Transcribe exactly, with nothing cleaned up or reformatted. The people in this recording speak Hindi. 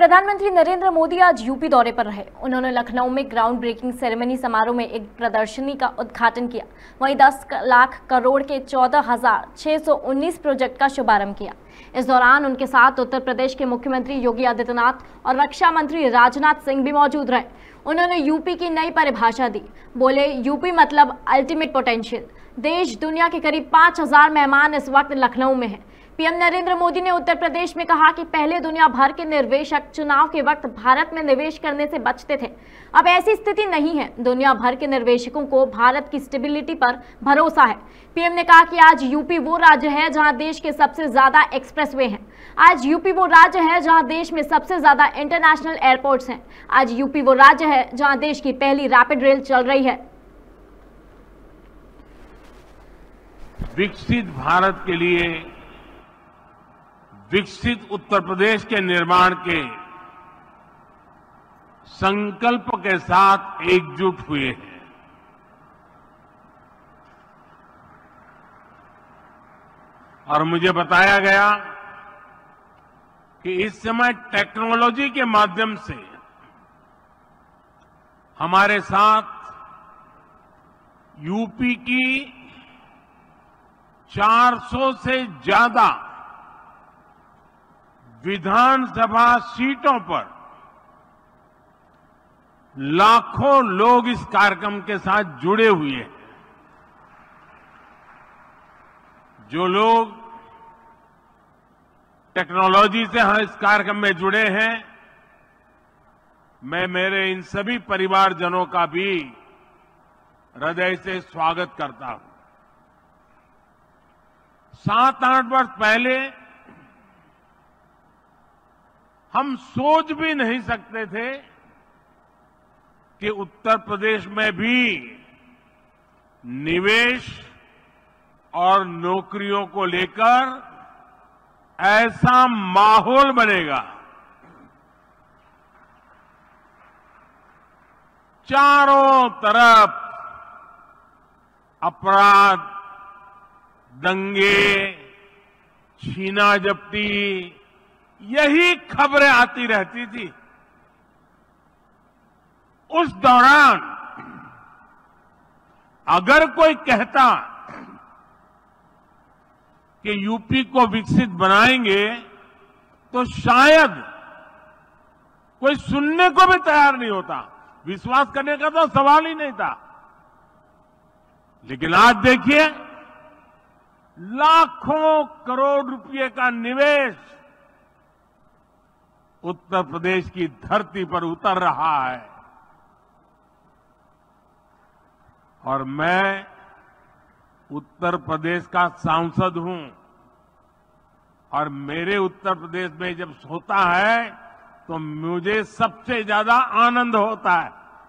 प्रधानमंत्री नरेंद्र मोदी आज यूपी दौरे पर रहे। उन्होंने लखनऊ में ग्राउंड ब्रेकिंग सेरेमनी समारोह में एक प्रदर्शनी का उद्घाटन किया। वहीं दस लाख करोड़ के चौदह हजार छह सौ उन्नीस प्रोजेक्ट का शुभारंभ किया। इस दौरान उनके साथ उत्तर प्रदेश के मुख्यमंत्री योगी आदित्यनाथ और रक्षा मंत्री राजनाथ सिंह भी मौजूद रहे। उन्होंने यूपी की नई परिभाषा दी। बोले, यूपी मतलब अल्टीमेट पोटेंशियल। देश दुनिया के करीब पांच हजार मेहमान इस वक्त लखनऊ में हैं। पीएम नरेंद्र मोदी ने उत्तर प्रदेश में कहा कि पहले दुनिया भर के निवेशक चुनाव के वक्त भारत में निवेश करने से बचते थे। अब ऐसी स्थिति नहीं है। दुनिया भर के निवेशकों को भारत की स्टेबिलिटी पर भरोसा है। पीएम ने कहा कि आज यूपी वो राज्य है जहां देश के सबसे ज्यादा एक्सप्रेसवे हैं। आज यूपी वो राज्य है जहां देश में सबसे ज्यादा इंटरनेशनल एयरपोर्ट्स हैं। आज यूपी वो राज्य है जहां देश की पहली रैपिड रेल चल रही है। विकसित भारत के लिए विकसित उत्तर प्रदेश के निर्माण के संकल्प के साथ एकजुट हुए हैं। और मुझे बताया गया कि इस समय टेक्नोलॉजी के माध्यम से हमारे साथ यूपी की चार सौ से ज्यादा विधानसभा सीटों पर लाखों लोग इस कार्यक्रम के साथ जुड़े हुए हैं। जो लोग टेक्नोलॉजी से इस कार्यक्रम में जुड़े हैं, मैं मेरे इन सभी परिवारजनों का भी हृदय से स्वागत करता हूं। सात आठ वर्ष पहले हम सोच भी नहीं सकते थे कि उत्तर प्रदेश में भी निवेश और नौकरियों को लेकर ऐसा माहौल बनेगा। चारों तरफ अपराध, दंगे, छीना जब्ती, यही खबरें आती रहती थी। उस दौरान अगर कोई कहता कि यूपी को विकसित बनाएंगे तो शायद कोई सुनने को भी तैयार नहीं होता। विश्वास करने का तो सवाल ही नहीं था। लेकिन आज देखिए, लाखों करोड़ रुपए का निवेश उत्तर प्रदेश की धरती पर उतर रहा है। और मैं उत्तर प्रदेश का सांसद हूं और मेरे उत्तर प्रदेश में जब होता है तो मुझे सबसे ज्यादा आनंद होता है।